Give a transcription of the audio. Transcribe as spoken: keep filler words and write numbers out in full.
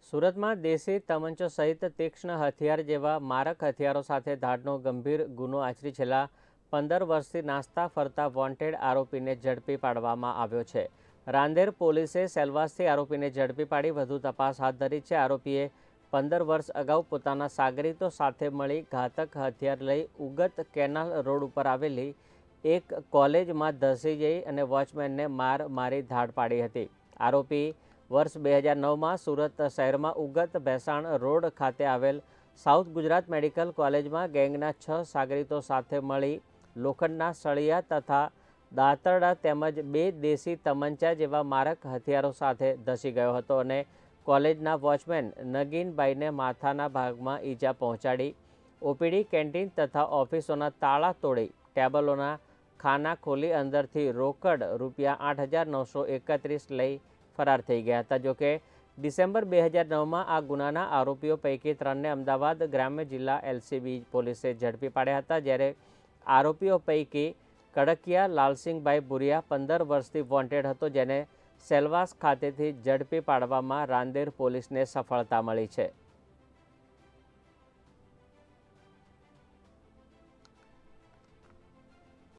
સુરતમાં દેશી તમંચો સહિત તીક્ષ્ણ હથિયાર જેવા મારક હથિયારો સાથે ધાડનો ગંભીર ગુનો આચરી છેલ્લા પંદર વર્ષથી નાસ્તા ફરતા વોન્ટેડ આરોપીને ઝડપી પાડવામાં આવ્યો છે। રાંદેર પોલીસે સેલવાસથી આરોપીને ઝડપી પાડી વધુ તપાસ હાથ ધરી છે। આરોપીએ પંદર વર્ષ અગાઉ પોતાના સાગરીતો સાથે મળી ઘાતક હથિયાર લઈ ઉગત કેનાલ રોડ ઉપર આવેલી એક કોલેજમાં ધસી જઈ અને વોચમેનને માર મારી ધાડ પાડી હતી। આરોપી વર્ષ બે હજાર નવમાં સુરત શહેરમાં ઉગત ભેસાણ રોડ ખાતે આવેલ સાઉથ ગુજરાત મેડિકલ કોલેજમાં ગેંગના છ સાગરીતો સાથે મળી લોખંડના સળિયા તથા દાતરડા તેમજ બે દેશી તમંચા જેવા મારક હથિયારો સાથે ધસી ગયો હતો અને કોલેજના વોચમેન નગીનભાઈને માથાના ભાગમાં ઈજા પહોંચાડી ઓપીડી કેન્ટીન તથા ઓફિસોના તાળા તોડી ટેબલોના ખાના ખોલી અંદરથી રોકડ રૂપિયા આઠ હજાર નવસો એકત્રીસ લઈ ફરાર થઈ ગયા હતા। જોકે ડિસેમ્બર બે હજાર નવમાં આ ગુનાના આરોપીઓ પૈકી ત્રણને અમદાવાદ ગ્રામ્ય જિલ્લા એલસીબી પોલીસે ઝડપી પાડ્યા હતા, જ્યારે આરોપીઓ પૈકી કડકિયા લાલસિંહભાઈ ભુરિયા પંદર વર્ષથી વોન્ટેડ હતો, જેને સેલવાસ ખાતેથી ઝડપી પાડવામાં રાંદેર પોલીસને સફળતા મળી છે।